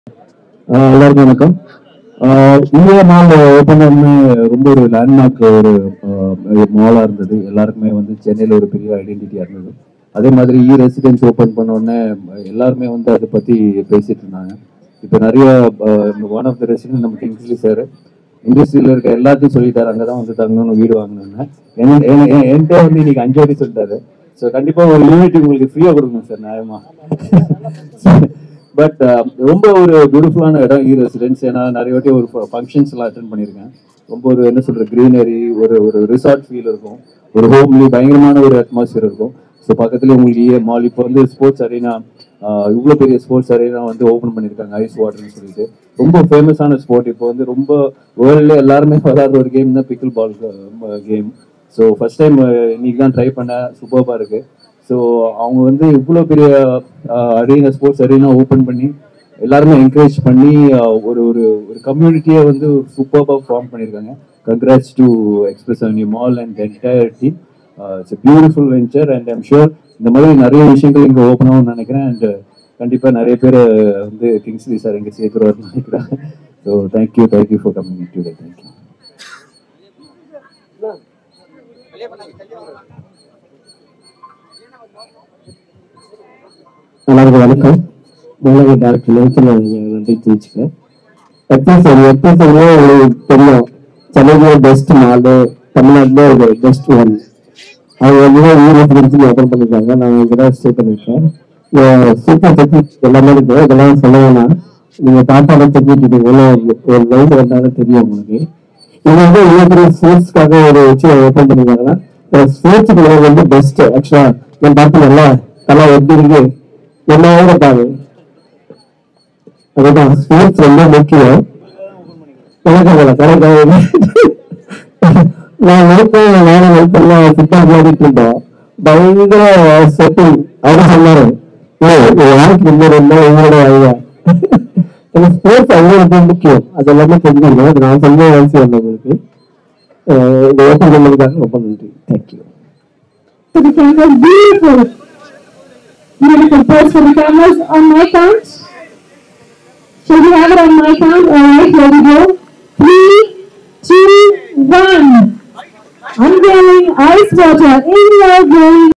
எல்லாருக்கும் வணக்கம். India mall open பண்ண ரொம்ப ஒரு லேண்ட்மார்க் ஒரு மாலா இருந்தது. எல்லாருக்குமே வந்து சென்னையில் ஒரு பெரிய ஐடென்டிட்டியா இருந்தது. அதே மாதிரி ரெசிடென்ஸ் ஓப்பன் பண்ண உடனே எல்லாருமே வந்து அதை பத்தி பேசிட்டு இருந்தாங்க. இப்போ நிறைய ஒன் ஆஃப் த ரெசிடென்ட் நம்ம கிங்ஸ்லி சார் இண்டஸ்ட்ரியில இருக்க எல்லாத்தையும் சொல்லிட்டாரு, அங்கதான் வந்து தங்கணும்னு வீடு வாங்கணும்னு. என்கிட்ட வந்து இன்னைக்கு 5 வாட்டி சொல்லிட்டாரு. ஸோ கண்டிப்பா ஒரு யூனிட் உங்களுக்கு ஃப்ரீயா கொடுக்கணும் சார், நியாயமா. பட் ரொம்ப ஒரு பியூட்டிஃபுல்லான இடம் ரெசிடென்ஸ். ஏன்னா நிறைய வாட்டி ஒரு ஃபங்க்ஷன்ஸ் எல்லாம் அட்டென்ட் பண்ணியிருக்கேன். ரொம்ப ஒரு என்ன சொல்ற கிரீனரி, ஒரு ஒரு ரிசார்ட் ஃபீல் இருக்கும், ஒரு ஹோம்லி பயங்கரமான ஒரு அட்மாஸ்பியர் இருக்கும். ஸோ பக்கத்துல உங்களுக்கு மால் இப்போ வந்து ஸ்போர்ட்ஸ் அரேனா, இவ்வளோ பெரிய ஸ்போர்ட்ஸ் அரேனா வந்து ஓப்பன் பண்ணியிருக்காங்க, ஐஸ் வாட்டர்னு சொல்லிட்டு. ரொம்ப ஃபேமஸான ஸ்போர்ட். இப்போ வந்து ரொம்ப வேர்ல்ட்ல எல்லாருமே விளையாடுற ஒரு கேம் தான் pickle ball game. So first time இன்னைக்கு தான் ட்ரை பண்ண, சூப்பராக இருக்கு. ஸோ அவங்க வந்து இவ்வளோ பெரிய அரேனா, ஸ்போர்ட்ஸ் அரேனா ஓப்பன் பண்ணி எல்லாருமே என்கரேஜ் பண்ணி ஒரு ஒரு ஒரு கம்யூனிட்டியை வந்து சூப்பராக ஃபார்ம் பண்ணியிருக்காங்க. Congrats to Express Avenue mall and entire team. It's beautiful venture and I'm sure இந்த மாதிரி நிறைய விஷயங்கள் இங்கே ஓப்பன் ஆகும்னு நினைக்கிறேன். அண்ட் கண்டிப்பாக நிறைய பேர் வந்து கிங்ஸ்லி சார் இங்கே சேர்த்துருவார்னு நினைக்கிறேன். So thank you for coming today. Thank you. எல்லாருக்கும் வணக்கம். மூலக டேரக்டர் நேரத்தில் நன்றி தெரிவிச்சுக்கிறேன். உங்களுக்கு தெரியும், சென்னையிலே பெஸ்ட் மாலு, தமிழ்நாட்டிலே ஒரு பெஸ்ட் ஒன். அவங்க வந்து ஓப்பன் பண்ணிருக்காங்க. நான் இங்கே ஸ்டே பண்ணியிருக்கேன். சூப்பர் டெக்னிக் எல்லாமே இருக்கு. இதெல்லாம் சொல்ல வேணாம். நீங்க பார்த்தாலே டெக்னிக் எவ்வளோ ஒரு லைன் வந்தாலும் தெரியும் உங்களுக்கு. இது வந்து இவ்வளோ பெரிய ஸ்போர்ட்ஸ்க்காக ஒரு விஷயம் ஓப்பன் பண்ணிருக்காங்கன்னா ஸ்போர்ட்ஸுக்கு வந்து பெஸ்ட். ஆக்சுவலா என் பார்த்து நல்லா தலா எப்படி இருக்கு எல்லாரும் இருக்காங்க. அதுதான் ஸ்போர்ட்ஸ் ரொம்ப முக்கியம். நான் விளையாடிட்டு இருந்தோம். பயங்கர செட்டிங். அவரு சொன்னாரு, யாருக்கு ரொம்ப ரொம்ப உங்களோட ஐயா ஸ்போர்ட்ஸ் அவ்வளோ ரொம்ப முக்கியம். அது எல்லாமே தெரிஞ்சுக்கணும். அது நான் சொல்ல அவசியம் இல்லை உங்களுக்கு. இந்த ஓப்பன் பண்ணதுக்காக ரொம்ப நன்றி. Thank you. Beautiful pose for the cameras. On my count. Should we have it on my count? Alright, here we go. 3, 2, 1. Unveiling ice water in your game.